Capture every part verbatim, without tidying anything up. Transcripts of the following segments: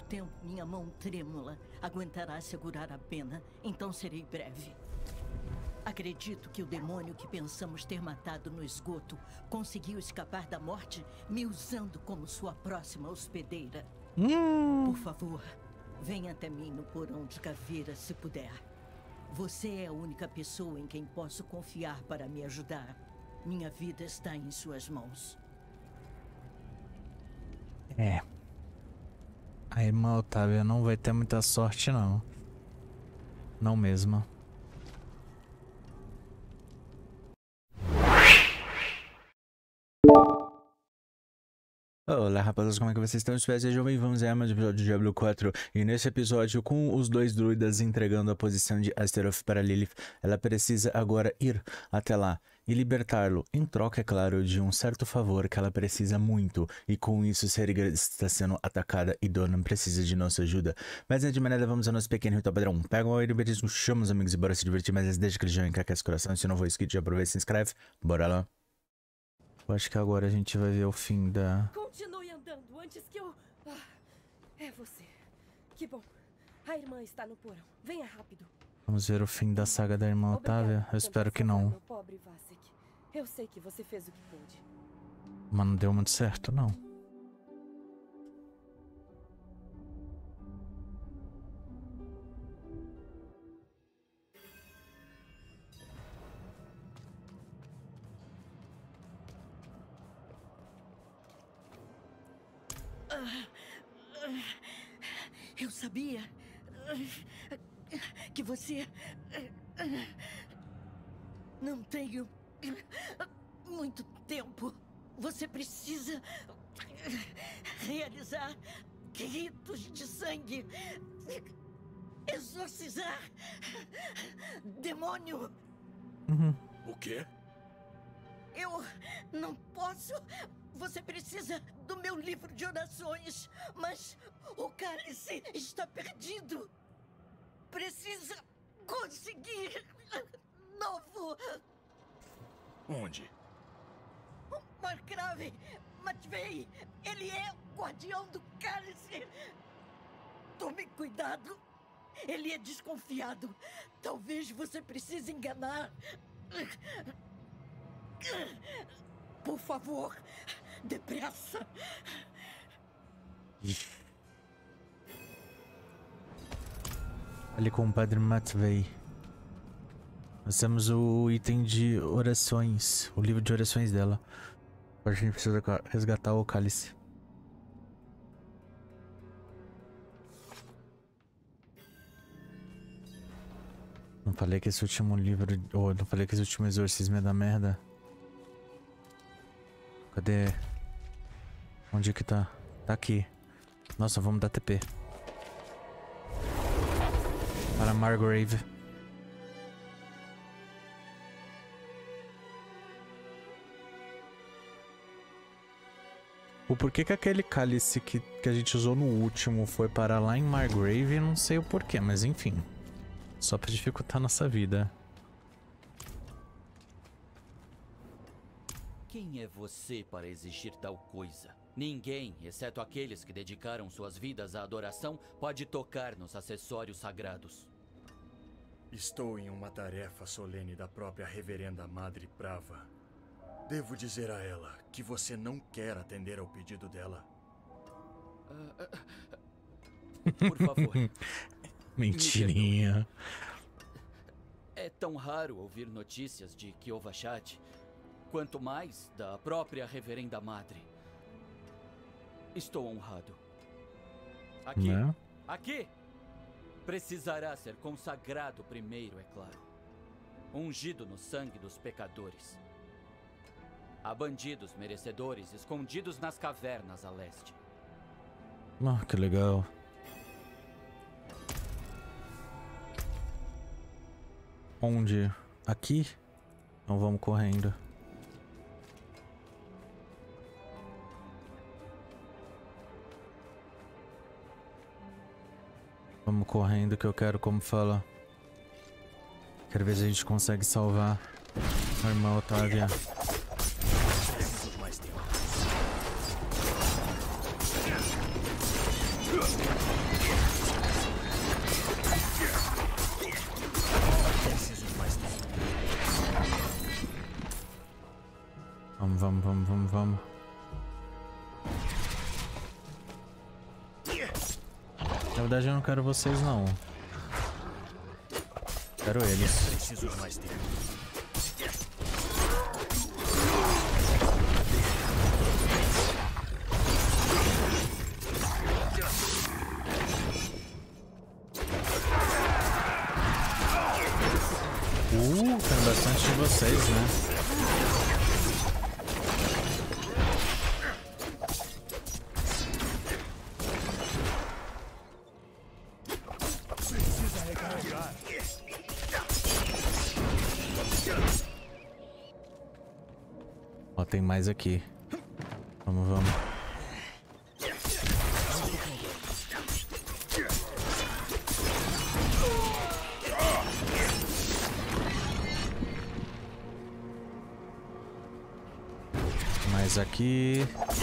tempo minha mão trêmula aguentará segurar a pena, então serei breve. Acredito que o demônio que pensamos ter matado no esgoto conseguiu escapar da morte me usando como sua próxima hospedeira. Hum. Por favor, venha até mim no porão de caveira se puder. Você é a única pessoa em quem posso confiar para me ajudar. Minha vida está em suas mãos. É. A irmã Otávia não vai ter muita sorte, não. Não mesmo. Olá, rapaziada, como é que vocês estão? Espero que sejam bem. Vamos a mais um episódio de Diablo quatro. E nesse episódio, com os dois druidas entregando a posição de Astaroth para Lilith, ela precisa agora ir até lá e libertá-lo, em troca, é claro, de um certo favor que ela precisa muito. E com isso, Serigard está sendo atacada e Donan precisa de nossa ajuda. Mas antes de mais nada, vamos ao nosso pequeno ritual padrão. Pega o aerobetismo, chama os amigos e bora se divertir. Mas antes, deixa aquele joinha que aquece o coração. Se não for inscrito, já aproveita e se inscreve. Bora lá. Eu acho que agora a gente vai ver o fim da... Continue andando antes que eu... Ah, é você. Que bom. A irmã está no porão. Venha rápido. Vamos ver o fim da saga da irmã Otávia? Eu espero que não. Meu pobre Vasek. Eu sei que você fez o que pôde. Mas não deu muito certo, não. Eu sabia que você... Não tenho muito tempo. Você precisa realizar ritos de sangue, exorcizar demônio. Uhum. O quê? Eu não posso. Você precisa do meu livro de orações, mas o cálice está perdido. Precisa conseguir novo. Onde? Margrave Matvei, ele é o guardião do cálice. Tome cuidado. Ele é desconfiado. Talvez você precise enganar. Por favor, depressa. Ali com o Padre Matvei. Nós temos o item de orações, o livro de orações dela. Agora a gente precisa resgatar o cálice. Não falei que esse último livro... Oh, não falei que esse último exorcismo é da merda. Cadê? Onde é que tá? Tá aqui. Nossa, vamos dar T P. Para Margrave. O porquê que aquele cálice que, que a gente usou no último foi parar lá em Margrave, não sei o porquê, mas enfim. Só pra dificultar nossa vida. Quem é você para exigir tal coisa? Ninguém, exceto aqueles que dedicaram suas vidas à adoração, pode tocar nos acessórios sagrados. Estou em uma tarefa solene da própria Reverenda Madre Prava. Devo dizer a ela que você não quer atender ao pedido dela? Uh, uh, por favor. Mentirinha. É tão raro ouvir notícias de Kyovashad, quanto mais da própria Reverenda Madre. Estou honrado. Aqui, Não? aqui! Precisará ser consagrado primeiro, é claro. Ungido no sangue dos pecadores. Há bandidos merecedores escondidos nas cavernas a leste. Ah, que legal. Onde? Aqui? Então vamos correndo. Vamos correndo que eu quero, como fala. Quero ver se a gente consegue salvar a irmã Otávia. Na verdade eu não quero vocês não. Quero eles. Preciso de mais tempo. Uh, tem bastante de vocês, né? Precisa recarregar. Ó, tem mais aqui. Vamos, vamos. Mais aqui.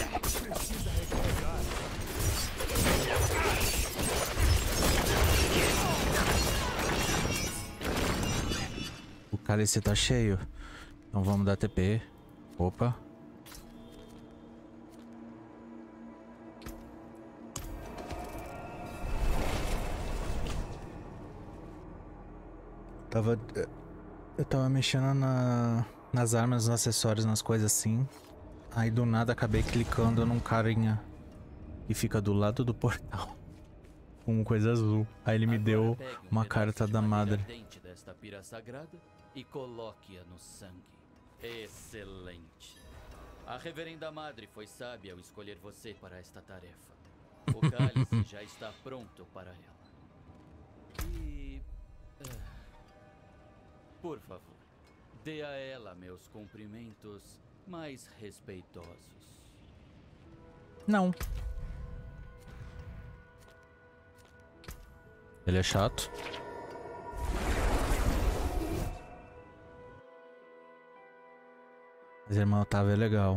O cálice tá cheio. Então vamos dar T P. Opa. Tava... Eu tava mexendo na... nas armas, nos acessórios, nas coisas assim. Aí do nada acabei clicando num carinha que fica do lado do portal. Com coisa azul. Aí ele me deu uma carta da madre. Desta pira sagrada e coloque-a no sangue. Excelente. A reverenda madre foi sábia ao escolher você para esta tarefa. O cálice já está pronto para ela. E... Uh, por favor, dê a ela meus cumprimentos mais respeitosos. Não. Ele é chato. Mas irmão Otávio é legal.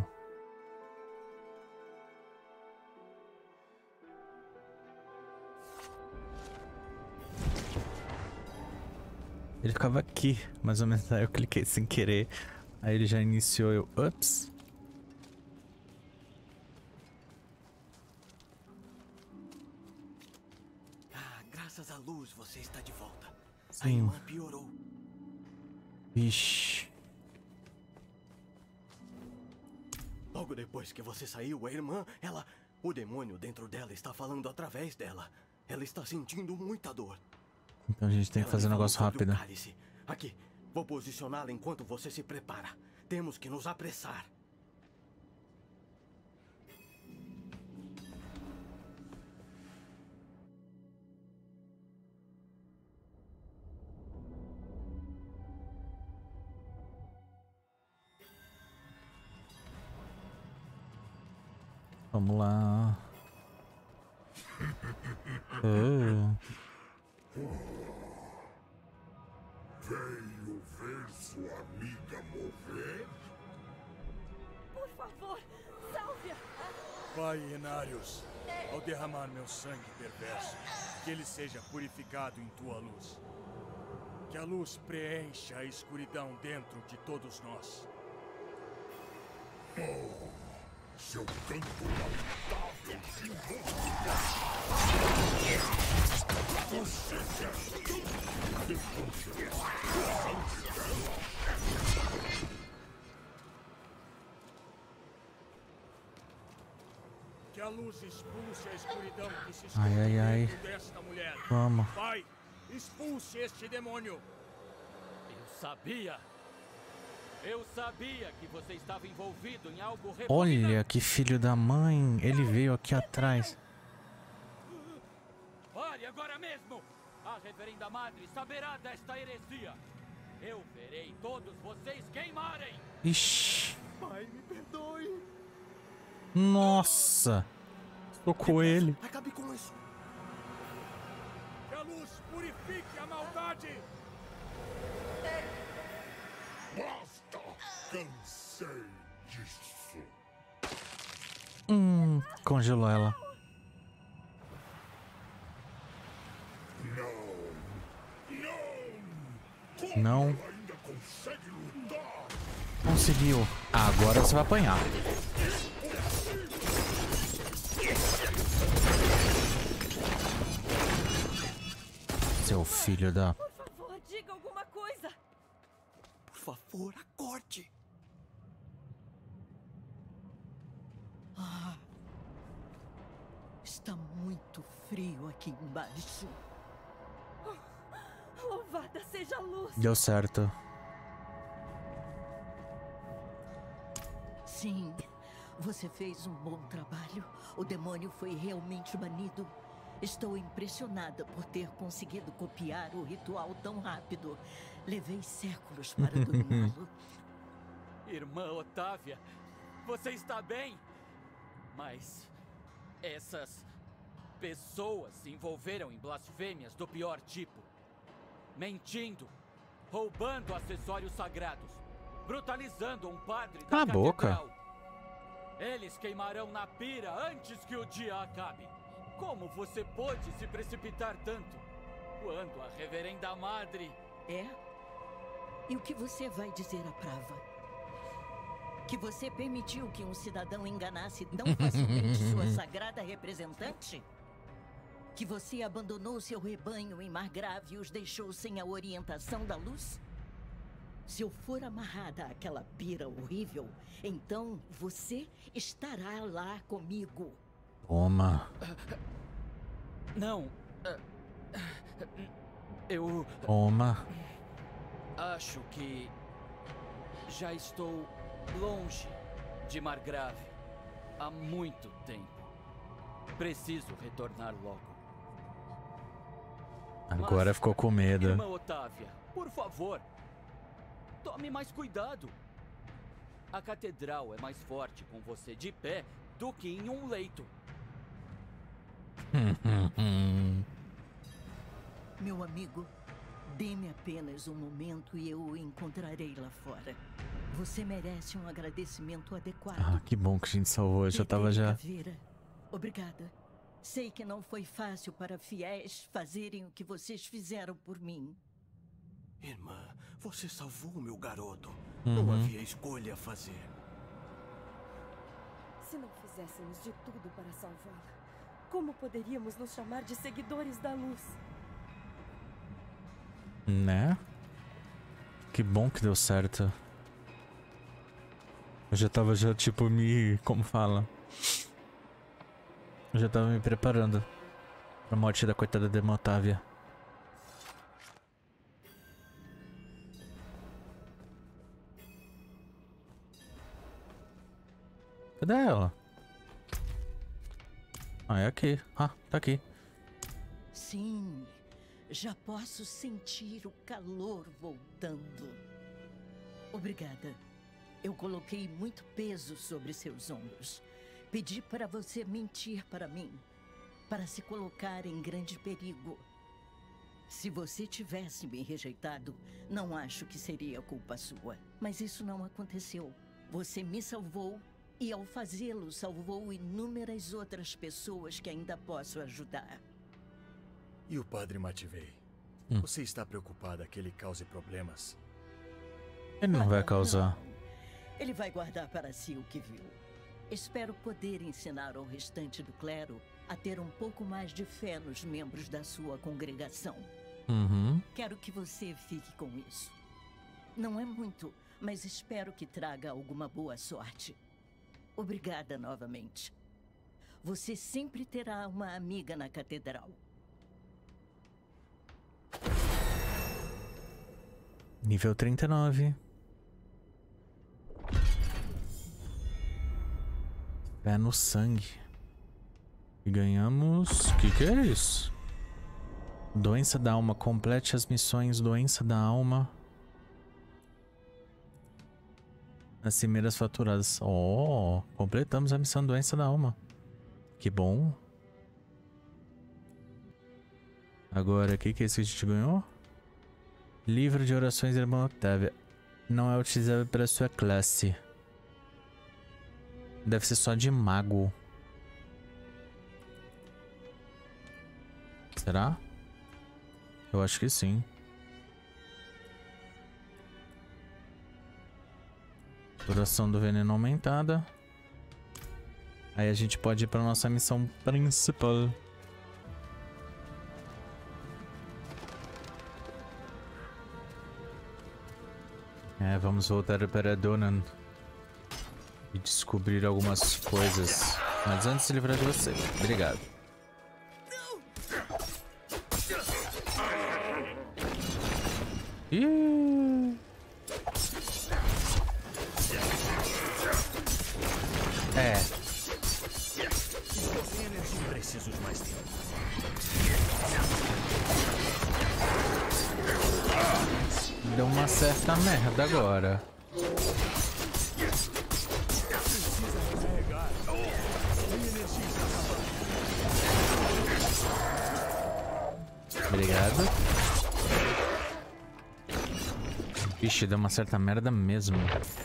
Ele ficava aqui, mais ou menos. Aí eu cliquei sem querer. Aí ele já iniciou, eu... Ups. Ah, graças à luz você está de volta. Sim. A irmã piorou. Vixe. Logo depois que você saiu, a irmã, ela... O demônio dentro dela está falando através dela. Ela está sentindo muita dor. Então a gente tem que Ela fazer um me falou negócio sobre o rápido. cálice. Aqui, vou posicioná-la enquanto você se prepara. Temos que nos apressar. Vamos lá. Oh. Veio ver sua amiga morrer? Por favor, salve-a! Pai Inarius, ao derramar meu sangue perverso, que ele seja purificado em tua luz. Que a luz preencha a escuridão dentro de todos nós. Oh, seu canto lamentável de música! Você quer Que a luz expulse a escuridão que se Ai, esconde ai, ai. dentro desta mulher. Vamos. Pai, expulse este demônio. Eu sabia! Eu sabia que você estava envolvido em algo repugnante. Olha que filho da mãe. Ele veio aqui atrás. Pare agora mesmo! A reverenda madre saberá desta heresia. Eu verei todos vocês queimarem. Ixi. Pai, me perdoe. Nossa. Tocou ele. Acabe com isso. Que a luz purifique a maldade. Basta! Cansei disso. Hum, congelou ela. Não! Não! Como Não. ela ainda consegue lutar? Conseguiu. Agora você vai apanhar. Seu filho da... Por favor, diga alguma coisa. Por favor, acorde. Ah, está muito frio aqui embaixo. Oh, louvada seja a luz. Deu certo. Sim, você fez um bom trabalho. O demônio foi realmente banido. Estou impressionada por ter conseguido copiar o ritual tão rápido. Levei séculos para dominá-lo. Irmã Otávia, você está bem? Mas essas pessoas se envolveram em blasfêmias do pior tipo. Mentindo, roubando acessórios sagrados, brutalizando um padre da Cala a boca. catedral. Eles queimarão na pira antes que o dia acabe. Como você pôde se precipitar tanto? Quando a reverenda madre... É? E o que você vai dizer à Prava? Que você permitiu que um cidadão enganasse tão facilmente sua sagrada representante? Que você abandonou seu rebanho em Margrave e os deixou sem a orientação da luz? Se eu for amarrada àquela pira horrível, então você estará lá comigo. Toma. Não. Eu... Toma. Acho que... já estou longe de Margrave há muito tempo. Preciso retornar logo. Agora Mas, ficou com medo. Irmã Otávia, por favor, tome mais cuidado. A catedral é mais forte com você de pé do que em um leito. Meu amigo, dê-me apenas um momento e eu o encontrarei lá fora. Você merece um agradecimento adequado. Ah, que bom que a gente salvou. Eu já tava já... Caveira, obrigada. Sei que não foi fácil para fiéis fazerem o que vocês fizeram por mim. Irmã, você salvou o meu garoto. Uhum. Não havia escolha a fazer. Se não fizéssemos de tudo para salvá-la, como poderíamos nos chamar de seguidores da luz? Né? Que bom que deu certo. Eu já tava já tipo me... como fala? Eu já tava me preparando pra morte da coitada de Otávia. Cadê ela? Ah, é aqui. Ah, tá aqui. Sim, já posso sentir o calor voltando. Obrigada. Eu coloquei muito peso sobre seus ombros. Pedi para você mentir para mim, para se colocar em grande perigo. Se você tivesse me rejeitado, não acho que seria culpa sua. Mas isso não aconteceu. Você me salvou e, ao fazê-lo, salvou inúmeras outras pessoas que ainda posso ajudar. E o padre Matvei? Hum. Você está preocupada que ele cause problemas? Ele não vai Ah, causar. não. Ele vai guardar para si o que viu. Espero poder ensinar ao restante do clero a ter um pouco mais de fé nos membros da sua congregação. Uhum. Quero que você fique com isso. Não é muito, mas espero que traga alguma boa sorte. Obrigada novamente. Você sempre terá uma amiga na catedral. Nível trinta e nove. Fé no sangue. E ganhamos... O que que é isso? Doença da alma. Complete as missões Doença da alma. As cimeiras faturadas. Oh, completamos a missão Doença da alma. Que bom. Agora, o que que é isso que a gente ganhou? Livro de orações da irmã Otávia. Não é utilizável pela sua classe. Deve ser só de mago. Será? Eu acho que sim. Duração do veneno aumentada. Aí a gente pode ir para nossa missão principal. É, vamos voltar para Donan e descobrir algumas coisas. Mas antes de livrar de você. Obrigado. Ih. É. Estou sem energia. Preciso de mais tempo. Deu uma certa merda agora. Precisa recarregar. Minha energia está acabando. Obrigado. Vixe, deu uma certa merda mesmo.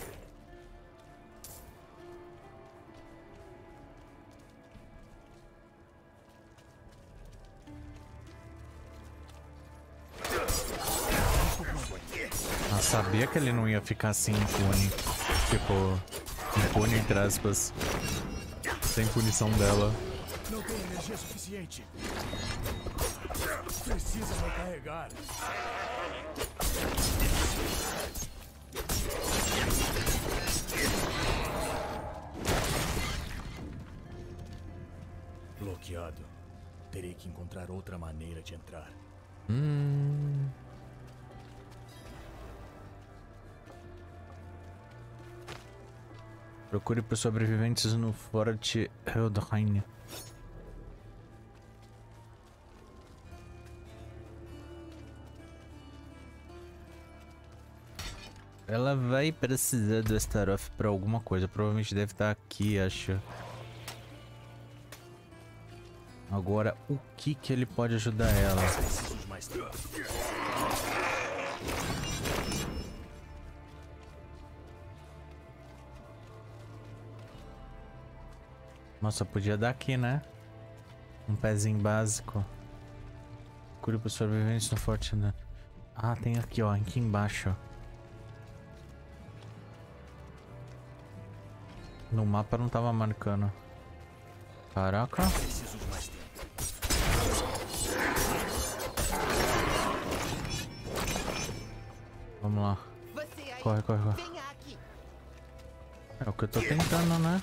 Eu sabia que ele não ia ficar assim impune. Tipo, impune entre aspas. Sem punição dela. Não tem energia suficiente. Precisa recarregar. Bloqueado. Terei que encontrar outra maneira de entrar. Hum. Procure por sobreviventes no Forte Heldheim. Ela vai precisar do Astaroth pra alguma coisa. Provavelmente deve estar aqui, acho. Agora, o que que ele pode ajudar ela? Preciso de mais tempo. Nossa, podia dar aqui, né? Um pezinho básico. Cure para os sobreviventes no Forte. Né? Ah, tem aqui, ó. Aqui embaixo, ó. No mapa não tava marcando. Caraca. Preciso de mais tempo. Vamos lá. Corre, corre, corre. É o que eu tô tentando, né?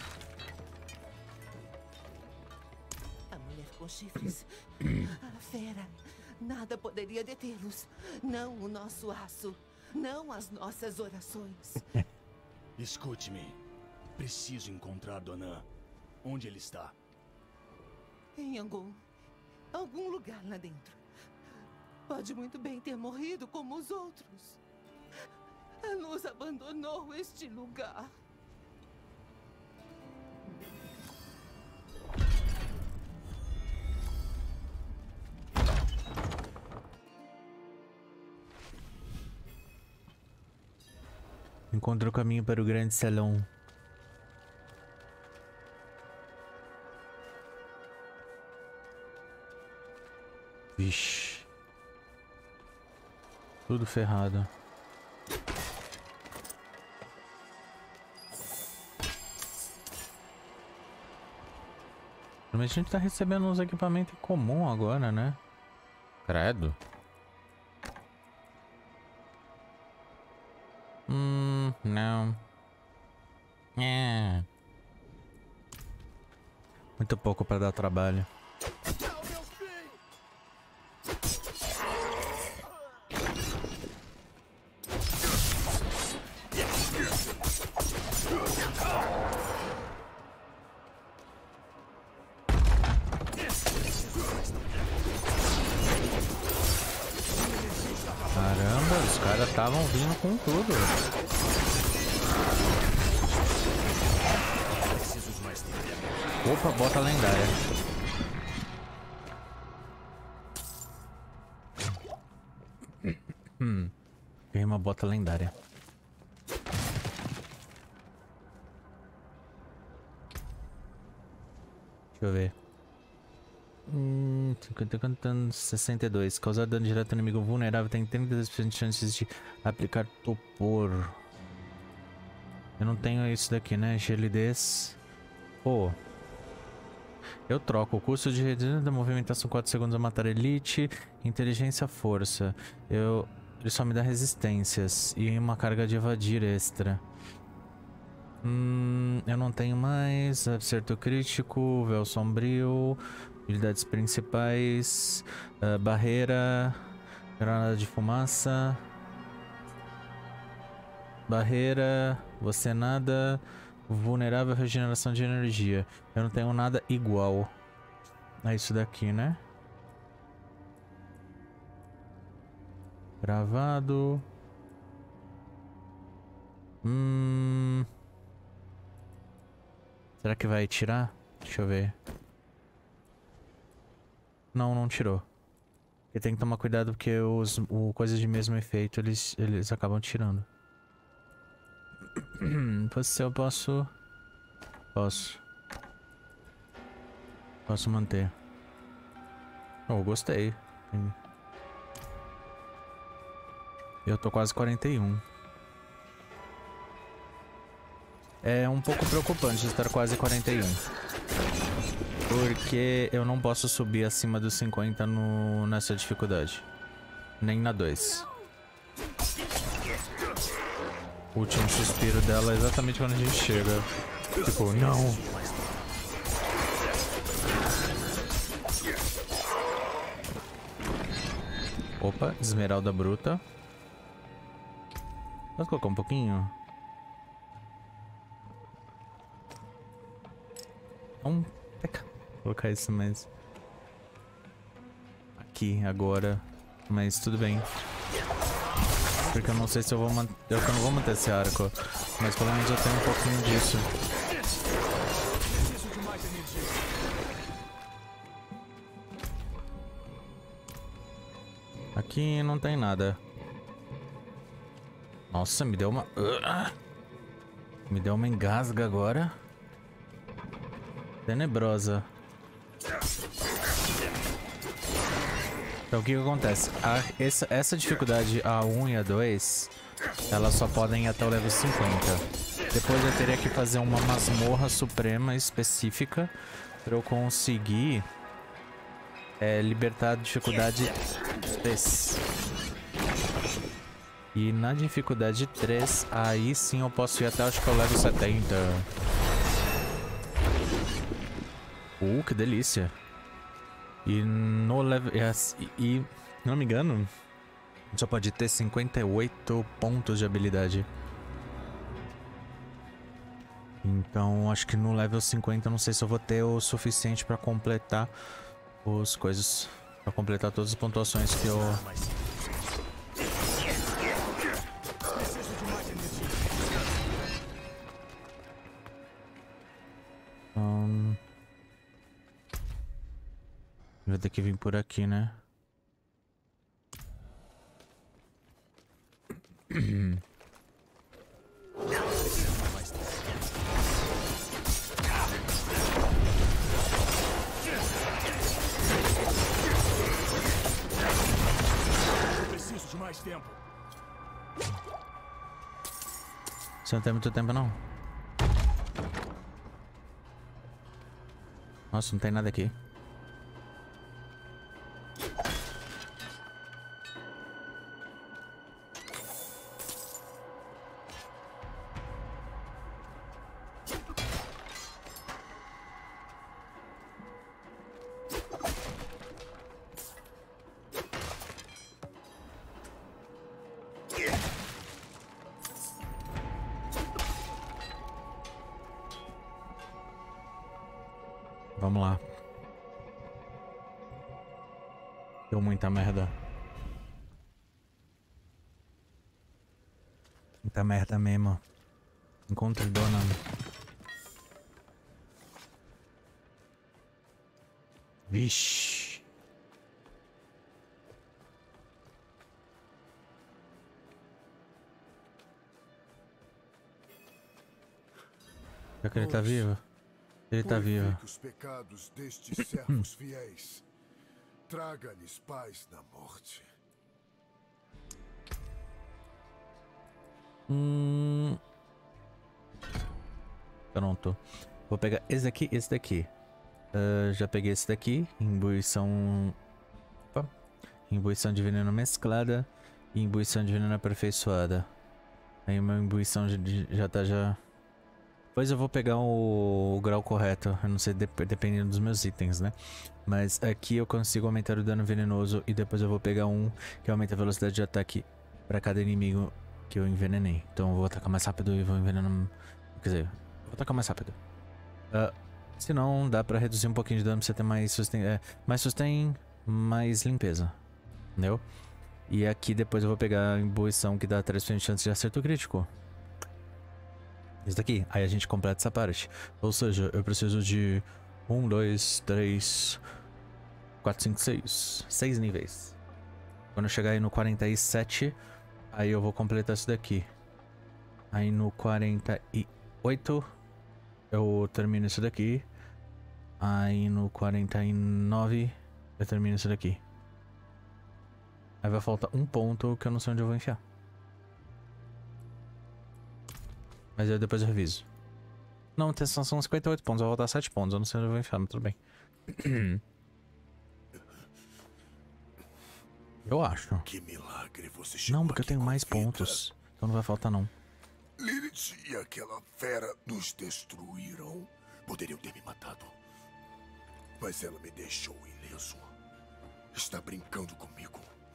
A mulher com chifres. A fera. Nada poderia detê-los. Não o nosso aço. Não as nossas orações. Escute-me. Preciso encontrar Donan. Onde ele está? Em algum... algum lugar lá dentro. Pode muito bem ter morrido como os outros. Nos abandonou este lugar. Encontre o caminho para o grande salão. Vixe. Tudo ferrado. Mas a gente tá recebendo uns equipamentos comum agora, né? Credo. Hum, não. É. Muito pouco para dar trabalho. Caramba, os caras estavam vindo com tudo. Opa, bota lendária. Hum, ganhei uma bota lendária. Deixa eu ver. Hum, cinquenta, sessenta e dois. Causar dano direto ao inimigo vulnerável tem trinta por cento de chances de aplicar topor. Eu não tenho isso daqui, né? Gelidez. Pô. Eu troco. O custo de redução da movimentação quatro segundos a matar elite. Inteligência, força. Eu... Ele só me dá resistências e uma carga de evadir extra. Hum, eu não tenho mais. Acerto crítico, véu sombrio, habilidades principais, uh, barreira, granada de fumaça, barreira, você nada, vulnerável, regeneração de energia. Eu não tenho nada igual a isso daqui, né? Gravado. Hum... Será que vai tirar? Deixa eu ver. Não, não tirou. Porque tem que tomar cuidado porque os o, coisas de mesmo efeito eles, eles acabam tirando. Se eu posso... Posso. Posso manter. Oh, gostei. Eu tô quase quarenta e um. É um pouco preocupante estar quase quarenta e um. Porque eu não posso subir acima dos cinquenta no, nessa dificuldade. Nem na dois. O último suspiro dela é exatamente quando a gente chega. Tipo, não. Opa, esmeralda bruta. Posso colocar um pouquinho? Vamos colocar isso mais aqui agora, mas tudo bem. Porque eu não sei se eu vou manter, eu não vou manter esse arco, mas pelo menos eu tenho um pouquinho disso. Aqui não tem nada. Nossa, me deu uma... Me deu uma engasga agora. Tenebrosa. Então o que que acontece? A, essa, essa dificuldade A um e A dois, elas só podem ir até o level cinquenta. Depois eu teria que fazer uma masmorra suprema específica para eu conseguir é, libertar a dificuldade três. E na dificuldade três, aí sim eu posso ir até, acho que eu level setenta. Uh, que delícia. E no level... E, e, não me engano, só pode ter cinquenta e oito pontos de habilidade. Então, acho que no level cinquenta, não sei se eu vou ter o suficiente pra completar os coisas. Pra completar todas as pontuações que eu... Um... Vai ter que vir por aqui, né? Preciso de mais tempo. Você não tem muito tempo, não? Nossa, não tem nada aqui. Vamos lá. Deu muita merda. Muita merda mesmo. Encontre dona. Vixe. Será que ele tá vivo? Ele tá vivo. Os pecados destes servos fiéis. Traga-lhes paz na morte. Hum. Pronto. Vou pegar esse daqui e esse daqui. Uh, já peguei esse daqui. Imbuição. Opa. Imbuição de veneno mesclada. E imbuição de veneno aperfeiçoada. Aí uma imbuição já, já tá já... Depois eu vou pegar o, o grau correto. Eu não sei, dep dependendo dos meus itens, né? Mas aqui eu consigo aumentar o dano venenoso. E depois eu vou pegar um que aumenta a velocidade de ataque pra cada inimigo que eu envenenei. Então eu vou atacar mais rápido e vou envenenando... Quer dizer, eu vou atacar mais rápido. Uh, se não, dá pra reduzir um pouquinho de dano pra você ter mais sustain... É, mais sustain, mais limpeza. Entendeu? E aqui depois eu vou pegar a imbuição que dá três por cento de chance de acerto crítico. Isso daqui. Aí a gente completa essa parte. Ou seja, eu preciso de um, dois, três, quatro, cinco, seis. Seis níveis. Quando eu chegar aí no quarenta e sete, aí eu vou completar isso daqui. Aí no quarenta e oito eu termino isso daqui. Aí no quarenta e nove eu termino isso daqui. Aí vai faltar um ponto que eu não sei onde eu vou enfiar. Mas aí depois eu reviso. Não, são cinquenta e oito pontos, vai voltar sete pontos. Eu não sei onde eu vou enfiar, mas tudo bem. Eu acho. Que milagre você chegou. Não, porque eu tenho mais pontos. Então não vai faltar não. Lilith e aquela fera nos destruíram. Poderiam ter me matado. Mas ela me deixou ileso. Está brincando comigo.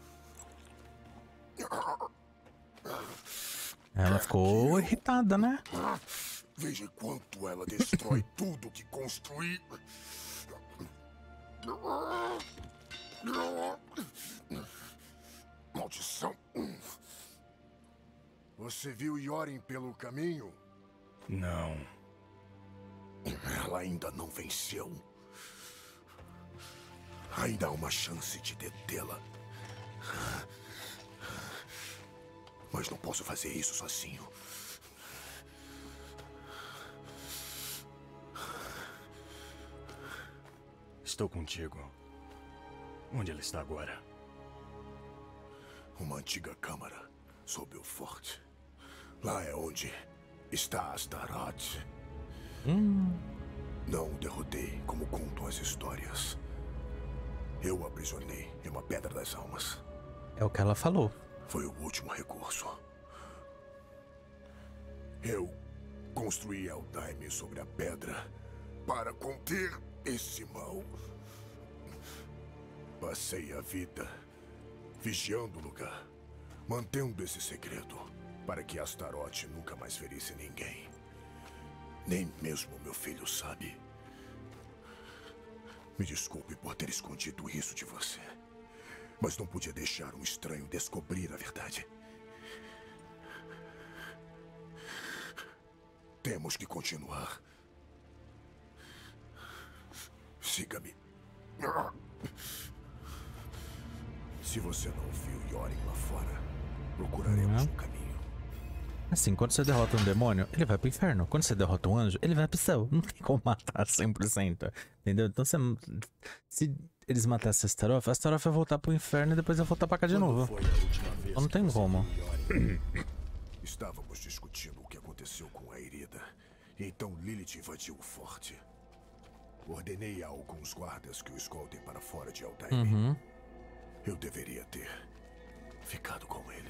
Ela ficou irritada, né? Veja quanto ela destrói tudo que construí. Maldição. Você viu Yorin pelo caminho? Não. Ela ainda não venceu. Ainda há uma chance de detê-la. Mas não posso fazer isso sozinho. Estou contigo. Onde ela está agora? Uma antiga câmara sob o forte. Lá é onde está Astaroth. Hum. Não o derrotei como contam as histórias. Eu o aprisionei em uma pedra das almas. É o que ela falou. Foi o último recurso. Eu construí Eldaime sobre a pedra para conter esse mal. Passei a vida vigiando o lugar, mantendo esse segredo para que Astaroth nunca mais ferisse ninguém. Nem mesmo meu filho sabe. Me desculpe por ter escondido isso de você. Mas não podia deixar um estranho descobrir a verdade. Temos que continuar. Siga-me. Se você não viu Yorin lá fora, procuraremos um caminho. Assim, quando você derrota um demônio, ele vai pro inferno. Quando você derrota um anjo, ele vai pro céu. Não tem como matar cem por cento. Entendeu? Então, você, se eles matassem a Astaroth, a Astaroth vai voltar pro inferno e depois vai voltar pra cá de novo. Então, não tem como. Estávamos discutindo o que aconteceu com a Irida. E então Lilith invadiu o forte. Ordenei a alguns guardas que o escoltem para fora de Eldaime. Uhum. Eu deveria ter ficado com ele.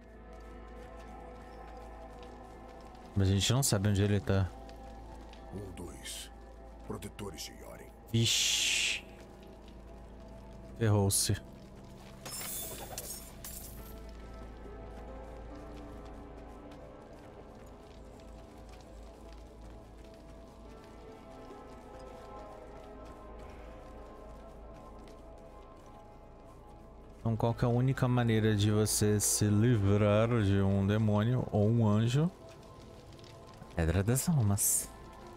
Mas a gente não sabe onde ele tá. Um dos protetores de Yorin. Vixe. Ferrou-se. Então, qual que é a única maneira de você se livrar de um demônio ou um anjo? Pedra das Almas.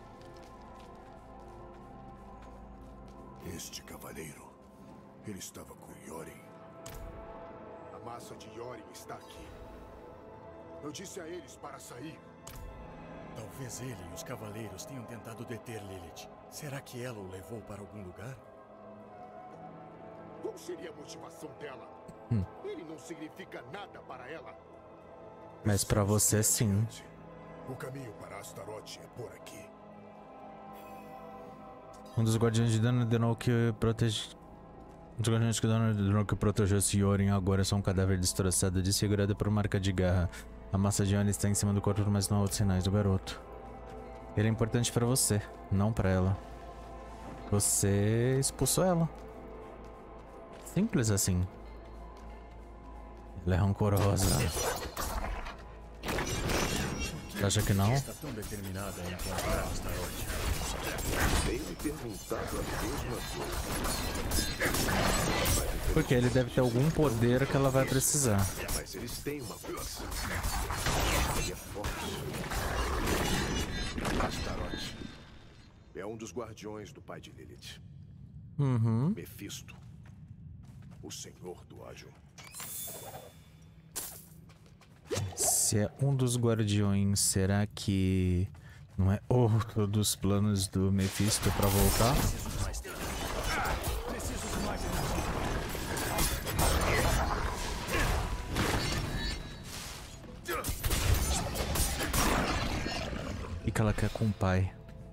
Este cavaleiro, ele estava com Yorin. A massa de Yorin está aqui. Eu disse a eles para sair. Talvez ele e os cavaleiros tenham tentado deter Lilith. Será que ela o levou para algum lugar? Qual seria a motivação dela? Hum. Ele não significa nada para ela. Mas pra você, sim. O caminho para Astaroth é por aqui. Um dos guardiões de dano ordenou que protege... Os guardiões que Dona que protegeu Yorin agora são um cadáver destroçado, desfigurado por marca de garra. A massa de Yorin está em cima do corpo, mas não há outros sinais do garoto. Ele é importante pra você, não pra ela. Você expulsou ela. Simples assim. Ela é rancorosa. Você acha que não? Está tão determinada a encontrar Astaroth. Tenho me perguntado a mesma coisa. Porque ele deve ter algum poder que ela vai precisar. Mas eles têm uma coisa. Ele é forte. Astaroth é um dos guardiões do pai de Lilith. Uhum. Mefisto, o senhor do Ajum. Se é um dos guardiões, será que não é outro dos planos do Mefisto pra voltar? O que ela quer com o pai?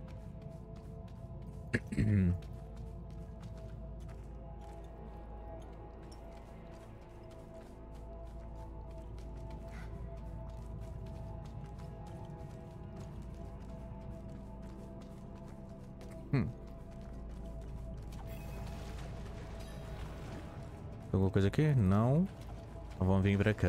Hum. Alguma coisa aqui? Não. Então vamos vir pra cá.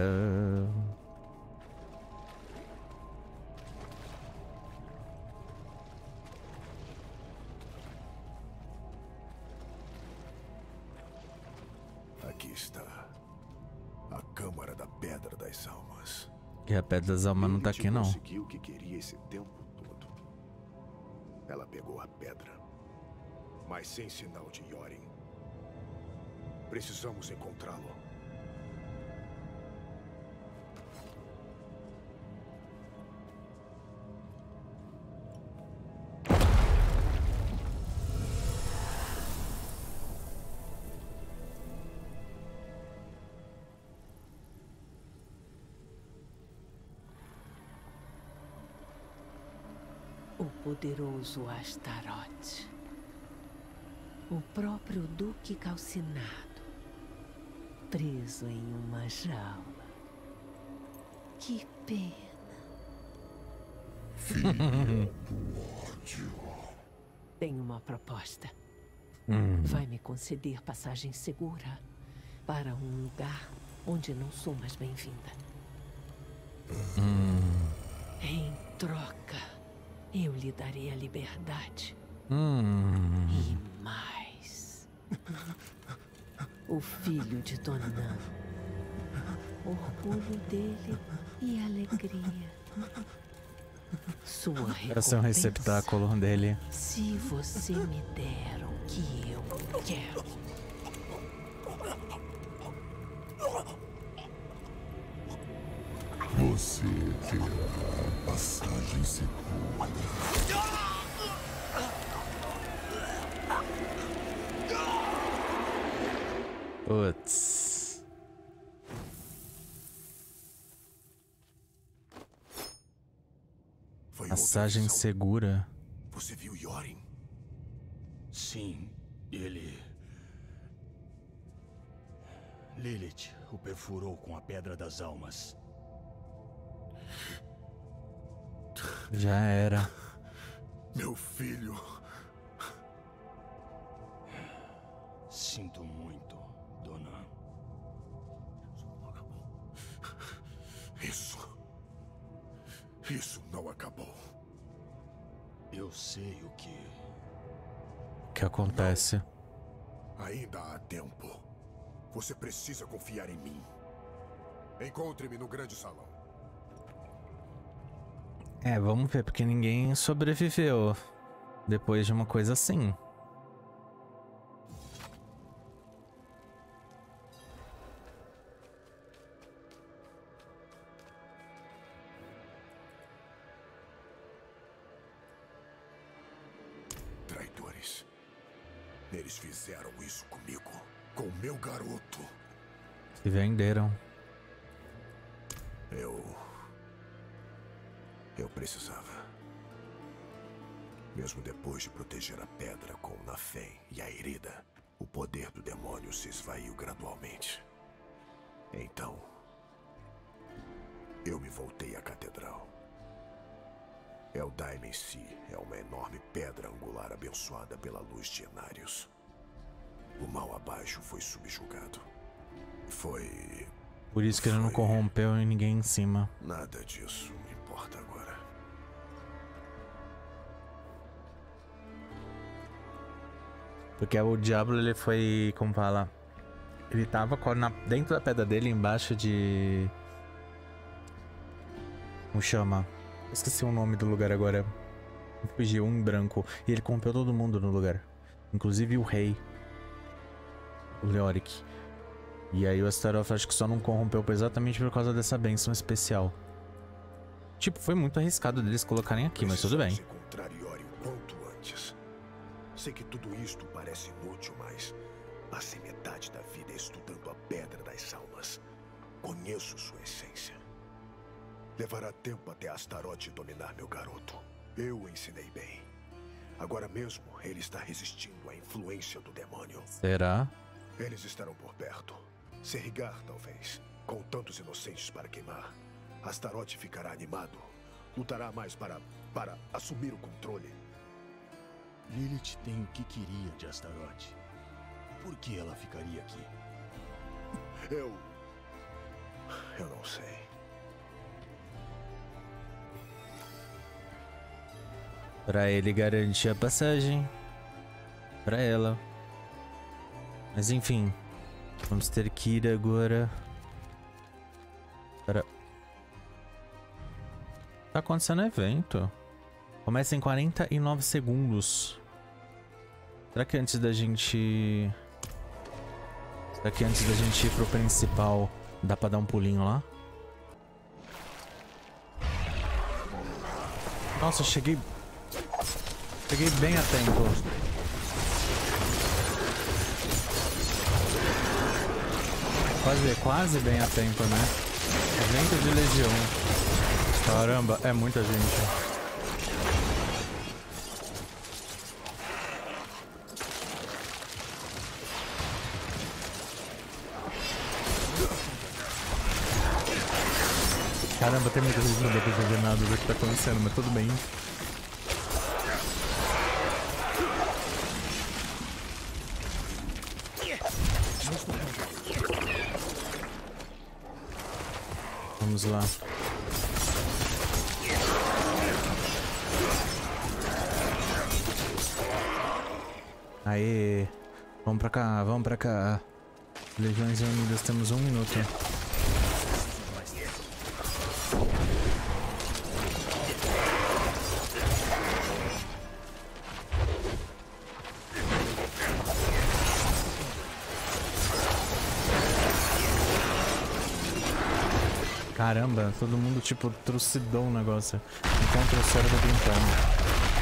Aqui está a Câmara da Pedra das Almas. E a Pedra das Almas não tá aqui, não. Conseguiu o que queria esse tempo todo. Ela pegou a pedra, mas sem sinal de Yorin. Precisamos encontrá-lo. O poderoso Astaroth. O próprio Duque calcinado. Preso em uma jaula. Que pena. Filha do ódio. Tenho uma proposta. Hum. Vai me conceder passagem segura para um lugar onde não sou mais bem-vinda. Hum. Em troca, eu lhe darei a liberdade. Hum. E mais. O filho de Donan. Orgulho dele e alegria. Sua recompensa. Esse é um receptáculo dele. Se você me der o que eu quero. Você terá passagem segura. Putz. Foi Passagem outra visão. segura. Você viu Yorin? Sim, ele... Lilith o perfurou com a Pedra das Almas. Já era. Meu filho. Sinto muito, dona. Isso. Isso não acabou. Eu sei o que... O que acontece? Ainda há tempo. Você precisa confiar em mim. Encontre-me no grande salão. É, vamos ver, porque ninguém sobreviveu depois de uma coisa assim. Traidores. Eles fizeram isso comigo. Com meu garoto. Se venderam. Eu... Eu precisava. Mesmo depois de proteger a pedra com o Nafen e a Irida, o poder do demônio se esvaiu gradualmente. Então, eu me voltei à catedral. Eldaim em si é uma enorme pedra angular abençoada pela luz de Inarius. O mal abaixo foi subjugado. Foi... Por isso que ele não corrompeu e ninguém em cima. Nada disso me importa agora. Porque o diabo, ele foi, como fala, ele tava na, dentro da pedra dele, embaixo de... Como chama? Esqueci o nome do lugar agora. Fugiu um em branco. E ele corrompeu todo mundo no lugar. Inclusive o rei. O Leoric. E aí o Astaroth acho que só não corrompeu exatamente por causa dessa bênção especial. Tipo, foi muito arriscado deles colocarem aqui, mas tudo bem. Encontrar Iory o quanto antes. Sei que tudo isto parece inútil, mas passei metade da vida estudando a Pedra das Almas. Conheço sua essência. Levará tempo até Astaroth dominar meu garoto. Eu o ensinei bem. Agora mesmo, ele está resistindo à influência do demônio. Será? Eles estarão por perto. Serrigar, talvez. Com tantos inocentes para queimar. Astaroth ficará animado. Lutará mais para, para assumir o controle. Lilith tem o que queria de Astaroth. Por que ela ficaria aqui? Eu... Eu não sei. Pra ele garantir a passagem. Pra ela. Mas enfim. Vamos ter que ir agora. Para... Tá acontecendo evento. Começa em quarenta e nove segundos. Será que antes da gente... Será que antes da gente ir pro principal dá pra dar um pulinho lá? Nossa, cheguei... Cheguei bem a tempo. Quase, quase bem a tempo, né? Evento de Legião. Caramba, é muita gente. Caramba, tem muita gente, não dá pra ver nada do que tá acontecendo, mas tudo bem. Vamos lá. Aê. Vamos pra cá, vamos pra cá. Legiões Unidas, temos um minuto. Caramba, todo mundo tipo trucidou o negócio. Encontra o cérebro brincando.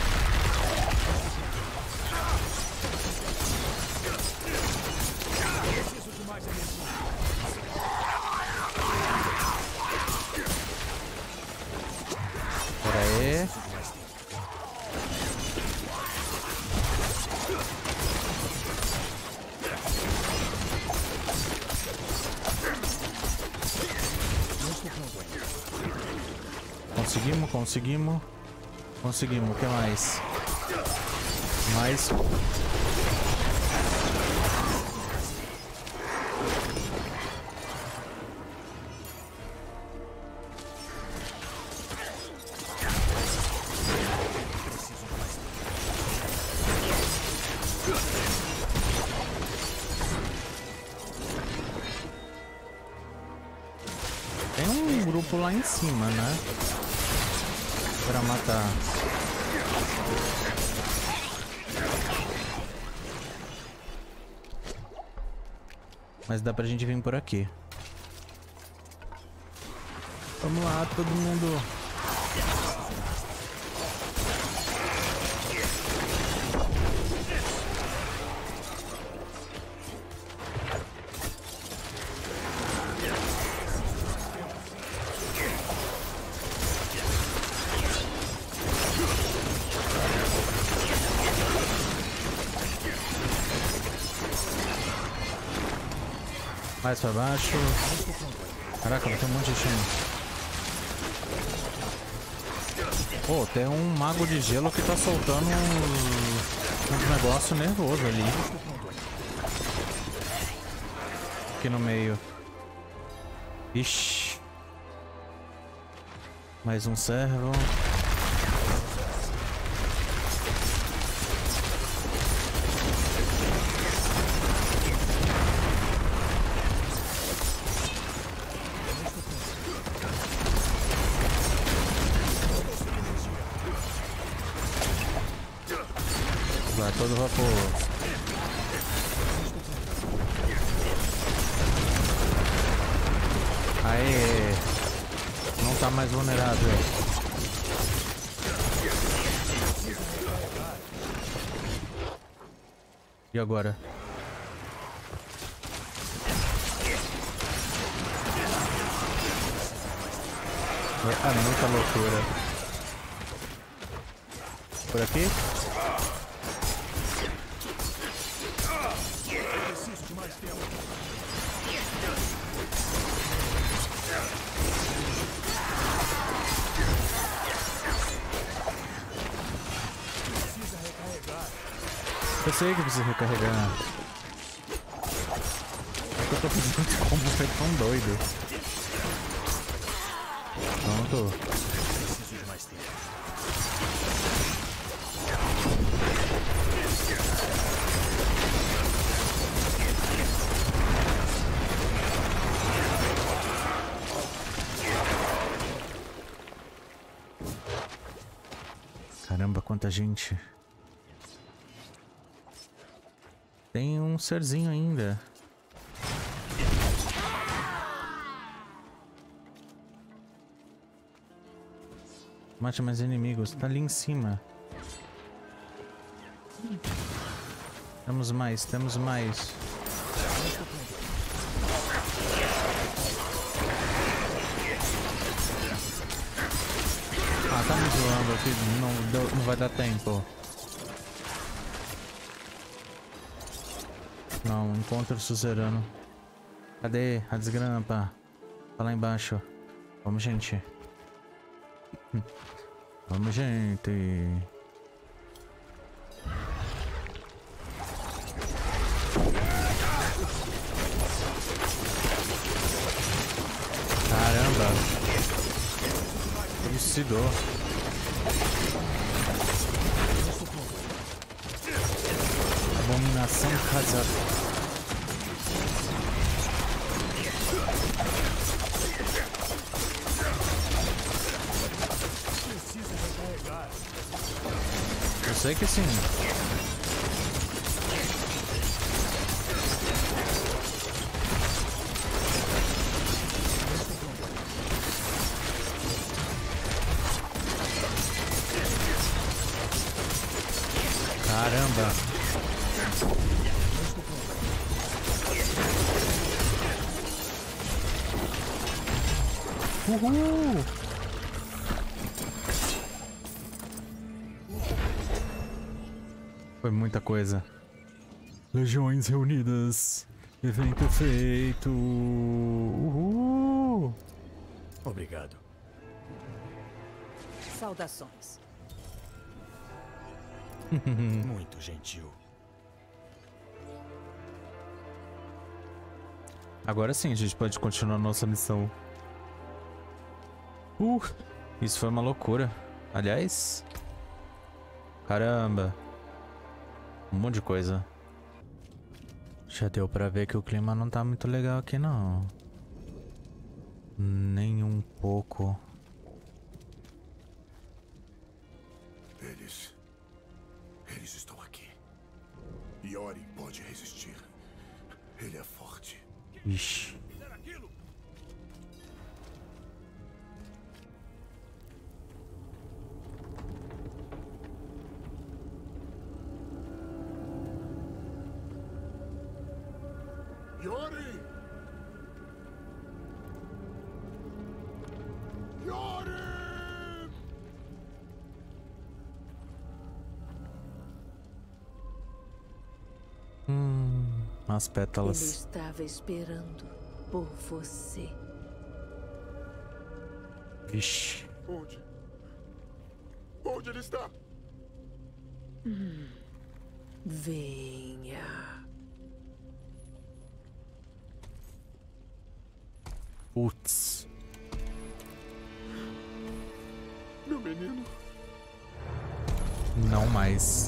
Pera aí. Conseguimos, conseguimos. Conseguimos, o que mais? Mais. Tem um grupo lá em cima, né? Pra matar. Mas dá pra gente vir por aqui. Vamos lá, todo mundo. Mais pra baixo. Caraca, tem um monte de chão. Pô, tem um mago de gelo que tá soltando um, um negócio nervoso ali. Aqui no meio. Ixi. Mais um servo. Vai todo vapor. Aê, não tá mais vulnerável. E agora? É muita loucura. Por aqui? Preciso de mais tempo. Precisa recarregar. Eu sei que precisa recarregar. É que eu tô fazendo esse combo foi tão doido. Pronto. Preciso de mais tempo. Caramba, quanta gente. Tem um serzinho ainda. Mate mais inimigos. Tá ali em cima. Temos mais, temos mais. Ah, tá me zoando aqui. Não, deu- não vai dar tempo. Não, encontro o suzerano. Cadê a desgrampa? Tá lá embaixo. Vamos, gente. Vamos, gente. Caramba. Trucidou. Abominação casada. Precisa recarregar. Eu sei que sim. Caramba. Uhul. Foi muita coisa. Legiões reunidas. Evento feito. Uhul. Obrigado. Saudações. Muito gentil. Agora sim a gente pode continuar a nossa missão. Uh, isso foi uma loucura. Aliás, caramba. Um monte de coisa. Já deu pra ver que o clima não tá muito legal aqui, não. Nem um pouco. Eles... Eles estão aqui. Yori pode resistir. Ele é forte. Ixi. Yori! Yori! Hum, As pétalas. Ele estava esperando por você. Vixe. Onde? Onde ele está? Hum. Venha. Putz. Meu menino. Não mais.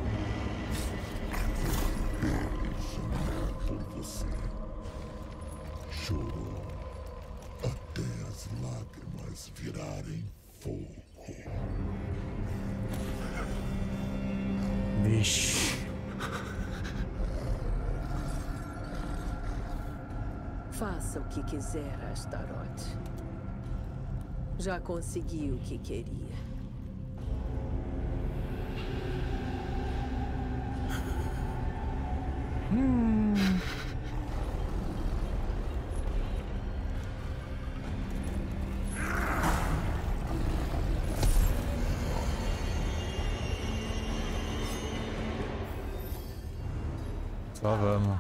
Por você. Chorou até as lágrimas virarem fogo. Vixe. Faça o que quiser, Astaroth. Já consegui o que queria. Hum. Só vamos.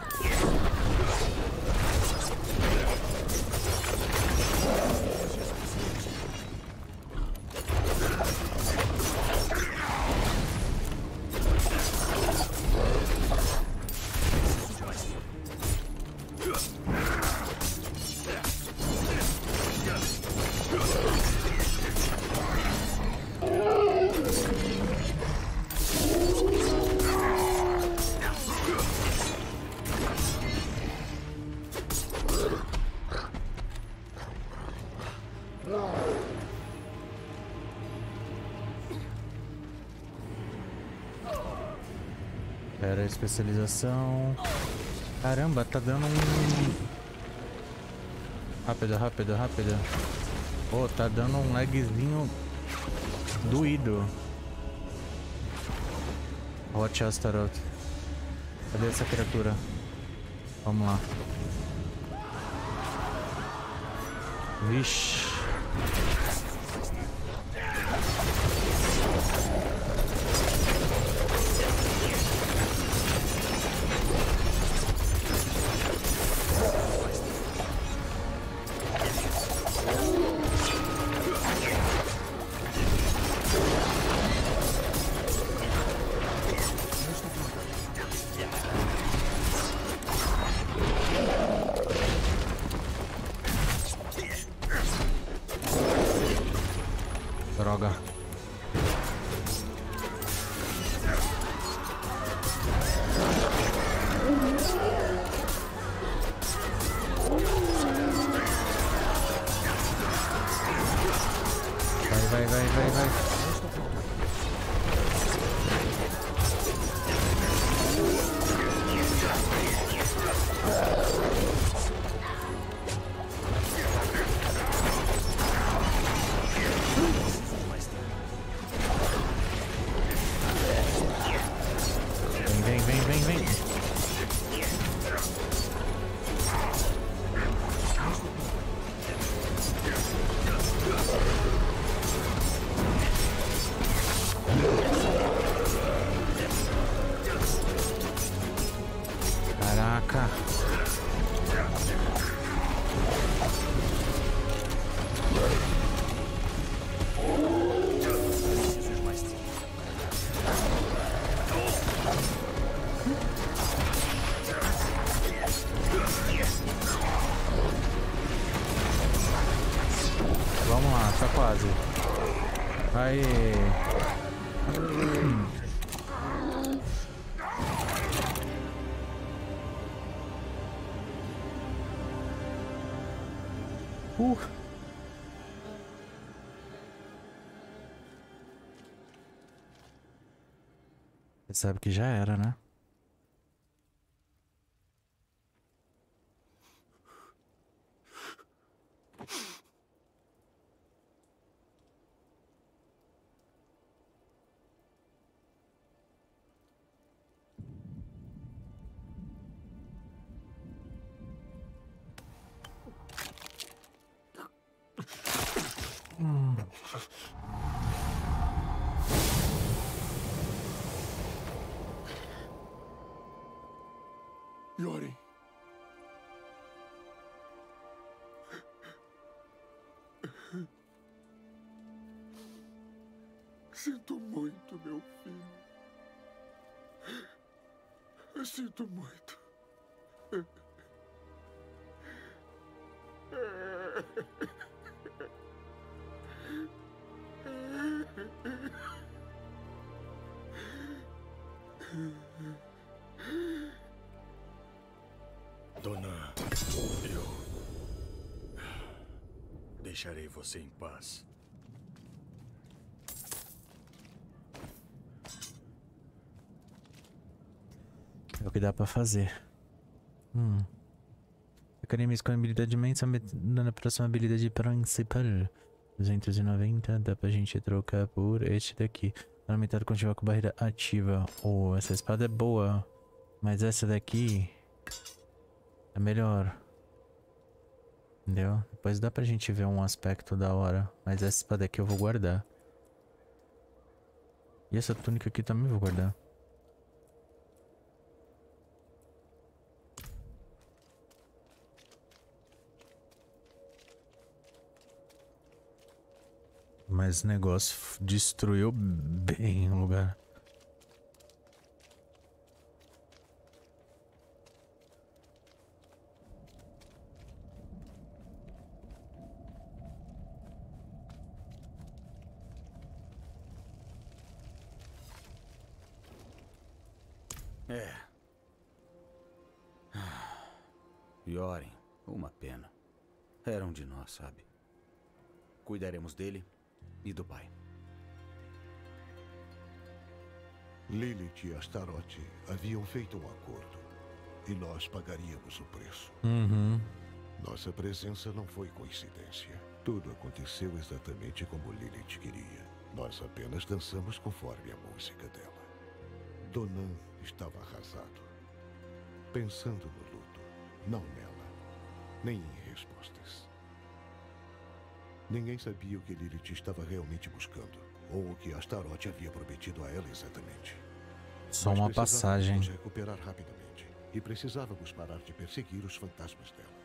Era especialização. Caramba, tá dando um... Rápido, rápido, rápido. Pô, tá dando um lagzinho doído. Hot Astaroth. Cadê essa criatura? Vamos lá. Vixe. Droga. Vai, vai, vai, vai, vai. Vem, vem, vem, vem. Caraca. Vamos lá, tá quase. Aí. Uh. Você sabe que já era, né? Hum. Yoren. Sinto muito, meu filho. Eu sinto muito. Dona, eu deixarei você em paz. É o que dá pra fazer. Hum. Eu queria minha escolhibilidade de mente na próxima habilidade principal. duzentos e noventa, dá pra gente trocar por este daqui. Aumentado continuar com barreira ativa. Oh, essa espada é boa. Mas essa daqui é melhor. Entendeu? Depois dá pra gente ver um aspecto da hora. Mas essa espada aqui eu vou guardar. E essa túnica aqui também vou guardar. Mas o negócio destruiu bem o lugar. É. Yoren, uma pena. Era um de nós, sabe? Cuidaremos dele e do pai. Lilith e Astaroth haviam feito um acordo. E nós pagaríamos o preço. Uhum. Nossa presença não foi coincidência. Tudo aconteceu exatamente como Lilith queria. Nós apenas dançamos conforme a música dela. Donan estava arrasado. Pensando no luto. Não nela. Nem em respostas. Ninguém sabia o que Lilith estava realmente buscando, ou o que Astaroth havia prometido a ela exatamente. Só Mas uma passagem. Nos recuperar rapidamente, e precisávamos parar de perseguir os fantasmas dela.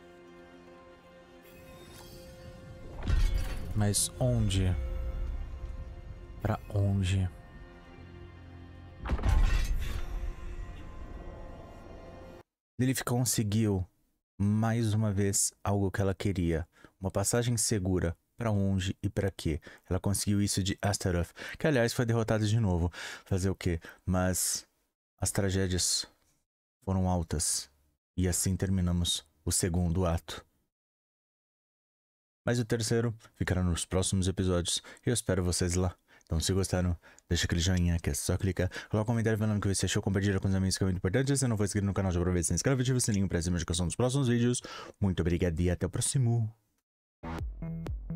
Mas onde? Pra onde? Lilith conseguiu mais uma vez algo que ela queria, uma passagem segura. Pra onde e pra quê? Ela conseguiu isso de Astaroth, que aliás foi derrotada de novo. Fazer o quê? Mas as tragédias foram altas. E assim terminamos o segundo ato. Mas o terceiro ficará nos próximos episódios. E eu espero vocês lá. Então se gostaram, deixa aquele joinha que é só clicar. Coloca um comentário falando o que você achou, compartilha com os amigos que é muito importante. Se não for inscrito no canal, já aproveita e se inscreve e ativa o sininho para receber notificação dos próximos vídeos. Muito obrigado e até o próximo.